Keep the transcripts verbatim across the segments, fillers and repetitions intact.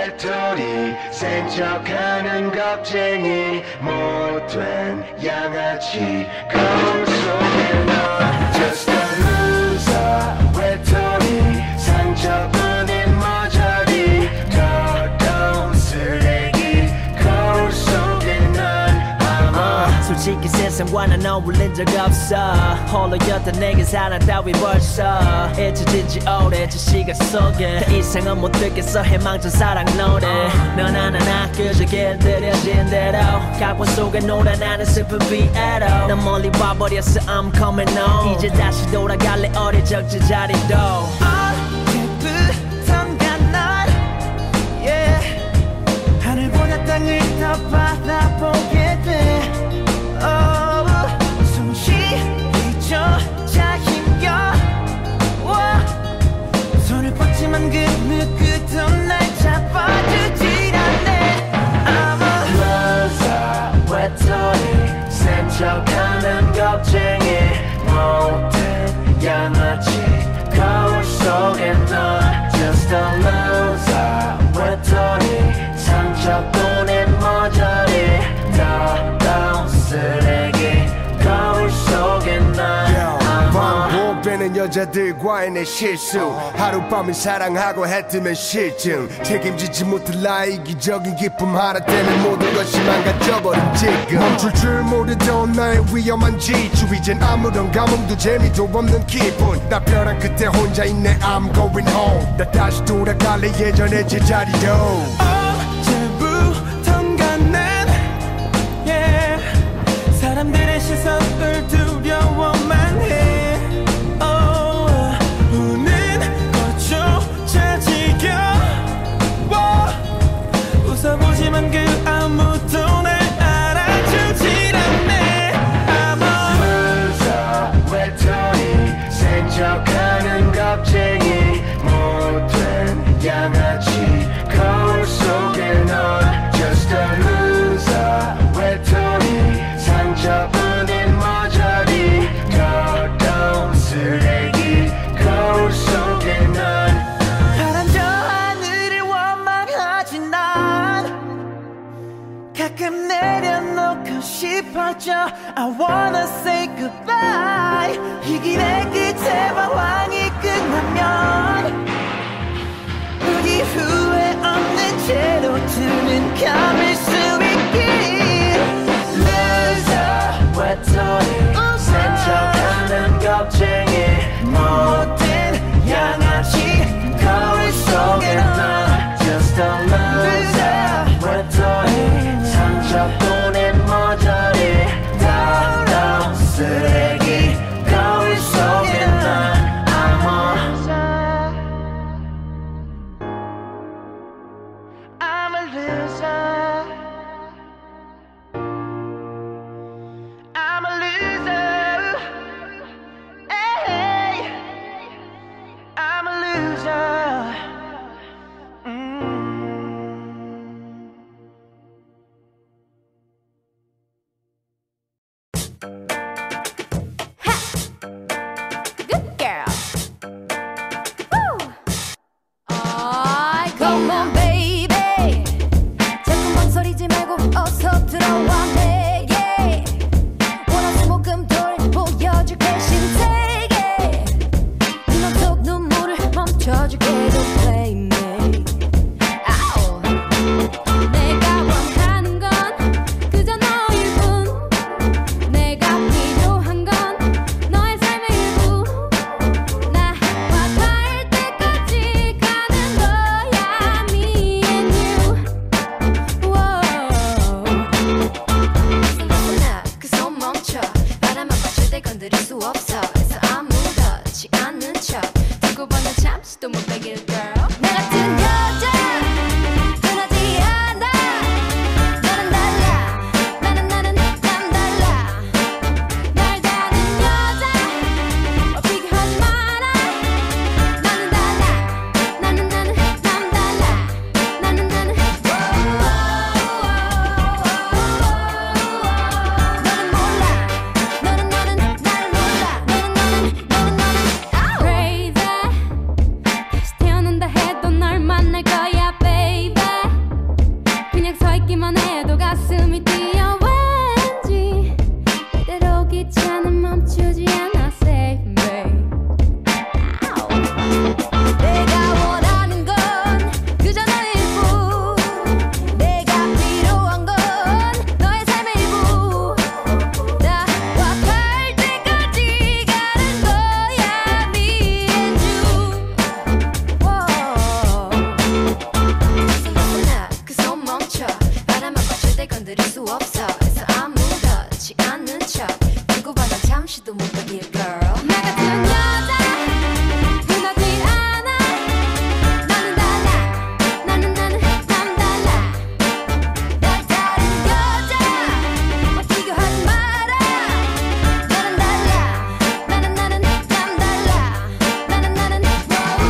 외톨이 센 척하는 겁쟁이 못된 양아치 거울 속에 넌 Just a loser 외톨이 상처뿐인 머저리 더러운 쓰레기 거울 속에 넌 아마 솔직히 세상과는 어울린 적 없어 홀로였던 내게 사랑 따위 벌써 잊혀진 지 오래 저 시간 속에 더 이상은 못 듣겠어 희망찬 사랑 노래 넌 하나나 그저 길들여진 대로 각본 속에 놀아나는 슬픈 피에로 난 멀리 와버렸어 I'm coming home 이제 다시 돌아갈래 어릴 적 제자리도 어제부턴가 난 yeah. 하늘보다 땅을 더 바라보게 돼 oh, 숨쉬기조차 힘겨워 손을 뻗지만 그 누구도 날 잡아주질 않네 I'm a loser 외톨이 센 척하는 겁쟁이 못된 양아치 거울 속에 넌 Just a loser 외톨이 상처뿐인 머저리 더러운 쓰레기 거울 속에 넌 반복되는 여자들과의 내 실수 하룻밤을 사랑하고 해뜨면 실증 책임지지 못할 나의 이기적인 기쁨 하나 때문에 모든 것이 망가져버린 지금 멈출 줄 모르던 나의 위험한 지추 이젠 아무런 감흥도 재미도 없는 기분 나 변한 그때 혼자 있네 I'm going home 나 다시 돌아갈래 예전의 제자리로 어제부턴가 난 yeah. 사람들의 시선을 두려워만 해 웃어보지만 그 아무도 날 알아주질 않네 I'm a loser 외톨이 센 척하는 겁쟁이 못된 양아치 거울 속에 넌 Just a loser 외톨이 상처뿐인 머저리 더러운 쓰레기 거울 속에 넌 가끔 내려놓고 싶어져 I wanna say goodbye 이 길의 끝에 방황이 끝나면 우리 후회 없는 채로 두는 감을 수 있길 Loser 외톨이 센 척하는 겁쟁이 못된 양아치 거울 속에 넌 Just a loser 외톨이 상처뿐인 머저리 더러운 쓰레기 거울 속에 난 I'm a I'm a loser 없어 애써 아무렇지 않은 척 두고 받아 잠시도 못 버틸 girl 나 같은 여자 흔하지 않아 나는 달라 나는 나는 난 달라 나 다른 여자 뭐 비교하지 마라 나는 달라 나는 나는 난 달라 나는 나는 너는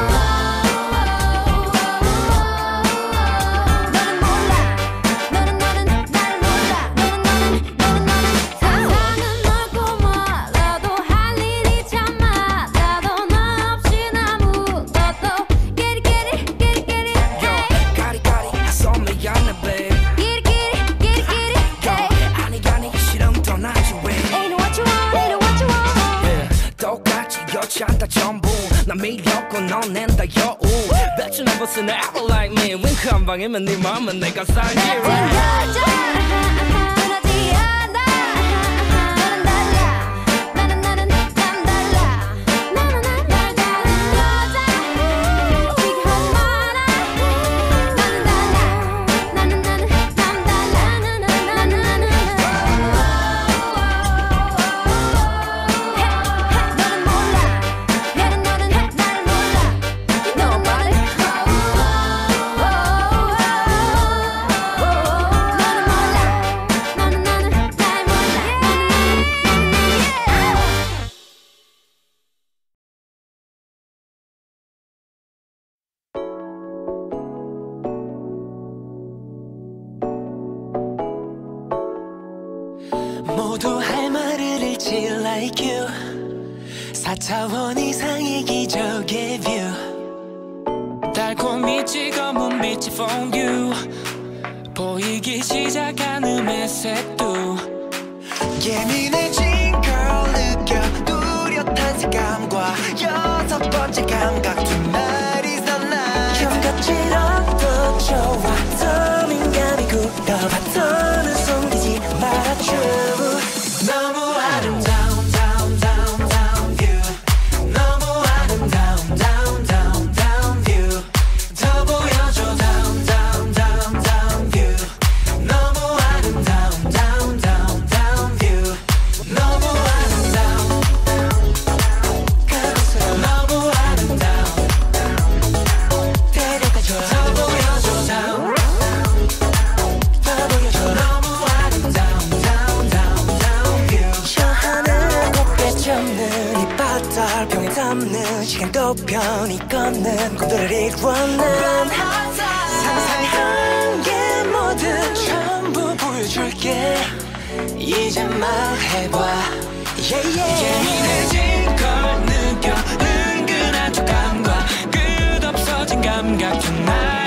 몰라 너는 너는 날 몰라 너는 너는 너는 너는 세상은 넓고 멀어도 할 일이 참 많아도 너 없인 아무것도 Get it get it get it get it hey 까리까리 해서 미안해 babe Get it get it get it get it hey 아니 아니 싫음 떠나지 왜 Ain't what you want ain't what you want yeah. 똑같이 여친다 전부 난 밀렸고 넌 낸다 여우 Bet you never seen an apple like me 윙크 한 방이면 네 마음은 내가 살게 같은 여자 흔하지 않아 나는 달라 나는 나는 난 달라 나는 나는 다른 여자 비교하지 마라 나는 달라 나는 나는 난 달라 나는 나는 나는 너는 몰라 나는 너는 날 몰라 You know about it 너는 몰라 나는 나는 날 몰라 모두 할 말을 잃지 like you 사 차원 이상의 기적의 뷰 달콤히 찍어문 빛이 for you 보이기 시작하는 매색도 예민해진 girl 느껴 뚜렷한 색감과 여섯 번째 감각 두 마리서 나 견갑질러도 좋아 더 민감히 굳어봐 더는 숨기지 말아줘 너무 아름다운 down down down view 너무 아름다운 down down down view 더 보여줘 down down down down view 너무 아름다운 down down down view 너무 아름다운 그곳으로 너무 아름다운 데려가줘 더 보여줘 down 더 보여줘 너무 아름다운 down down down view 저 하늘을 곱게 접는 이 바다를 병에 담는 시간도 편히 걷는 꿈들을 이루어낸 상상한 게 모두 전부 보여줄게 이제 말해봐 yeah, yeah. 예민해진 걸 느껴 은근한 촉감과 끝없어진 감각 중 나